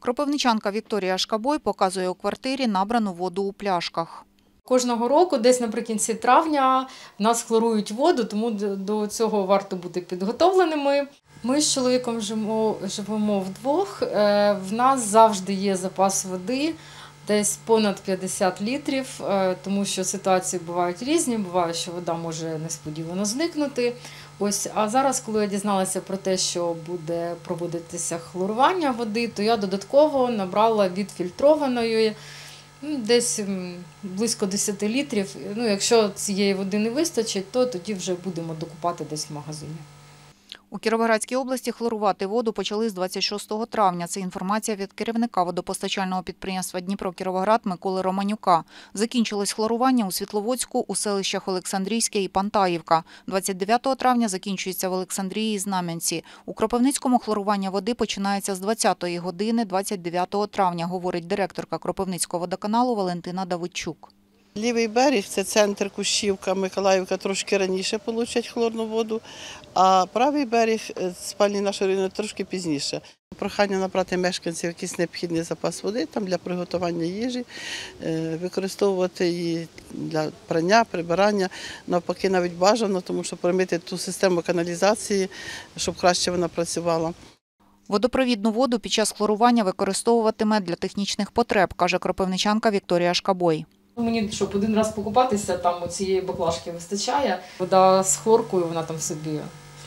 Кропивничанка Вікторія Шкабой показує у квартирі набрану воду у пляшках. Кожного року, десь наприкінці травня, в нас хлорують воду, тому до цього варто бути підготовленими. Ми з чоловіком живемо вдвох, в нас завжди є запас води, десь понад 50 літрів, тому що ситуації бувають різні, буває, що вода може несподівано зникнути. А зараз, коли я дізналася про те, що буде проводитися хлорування води, то я додатково набрала відфільтрованої, десь близько 10 літрів. Якщо цієї води не вистачить, то тоді вже будемо докупати десь в магазині. У Кіровоградській області хлорувати воду почали з 26 травня. Це інформація від керівника водопостачального підприємства «Дніпро-Кіровоград» Миколи Романюка. Закінчилось хлорування у Світловодську, у селищах Олександрійське і Пантаївка. 29 травня закінчується в Олександрії і Знам'янці. У Кропивницькому хлорування води починається з 20-ї години 29 травня, говорить директорка Кропивницького водоканалу Валентина Давидчук. Лівий берег – це центр Кущівка, Миколаївка, трошки раніше отримують хлорну воду, а правий берег, спальні нашої району, трошки пізніше. Прохання набрати мешканців якийсь необхідний запас води там для приготування їжі, використовувати її для прання, прибирання, навпаки навіть бажано, тому що промити ту систему каналізації, щоб краще вона працювала. Водопровідну воду під час хлорування використовуватиме для технічних потреб, каже кропивничанка Вікторія Шкабой. Мені, щоб один раз покупатися, там цієї баклажки вистачає. Вода з хлоркою, вона там собі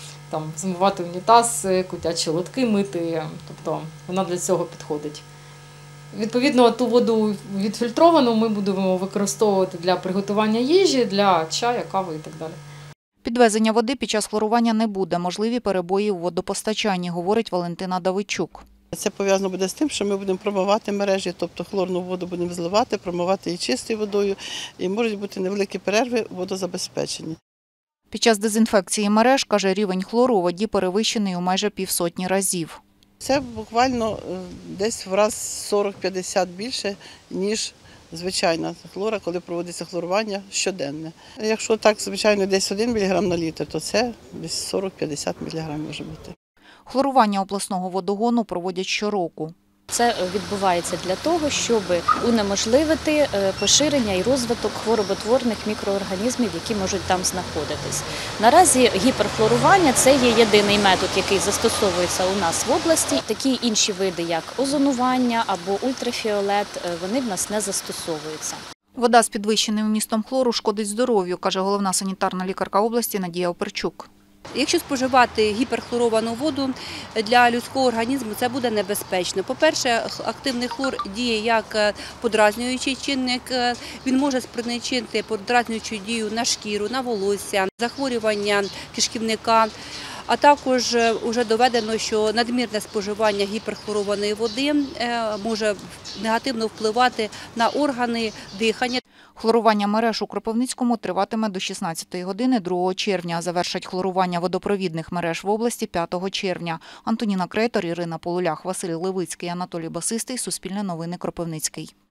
змивати унітаз, котячі лотки мити, тобто вона для цього підходить. Відповідно, ту воду відфільтровану ми будемо використовувати для приготування їжі, для чаю, кави і так далі. Підвезення води під час хлорування не буде, можливі перебої у водопостачанні, говорить Валентина Давидчук. Це пов'язано буде з тим, що ми будемо промивати мережі, тобто хлорну воду будемо зливати, промивати її чистою водою, і можуть бути невеликі перерви у водозабезпеченні. Під час дезінфекції мереж, каже, рівень хлору у воді перевищений у майже півсотні разів. Це буквально десь в раз 40-50 більше, ніж звичайна хлора, коли проводиться хлорування щоденне. Якщо так, звичайно, десь 1 мг на літр, то це десь 40-50 мг може бути. Хлорування обласного водогону проводять щороку. Це відбувається для того, щоб унеможливити поширення і розвиток хвороботворних мікроорганізмів, які можуть там знаходитись. Наразі гіперхлорування – це є єдиний метод, який застосовується у нас в області. Такі інші види, як озонування або ультрафіолет, вони в нас не застосовуються. Вода з підвищеним вмістом хлору шкодить здоров'ю, каже головна санітарна лікарка області Надія Оперчук. Якщо споживати гіперхлоровану воду для людського організму, це буде небезпечно. По-перше, активний хлор діє як подразнюючий чинник, він може спричинити подразнюючу дію на шкіру, на волосся, захворювання кишківника. А також вже доведено, що надмірне споживання гіперхлорованої води може негативно впливати на органи дихання. Хлорування мереж у Кропивницькому триватиме до 16-ї години 2 червня. Завершать хлорування водопровідних мереж в області 5 червня. Антоніна Крейтор, Ірина Полулях, Василь Левицький, Анатолій Басистий. Суспільне новини, Кропивницький.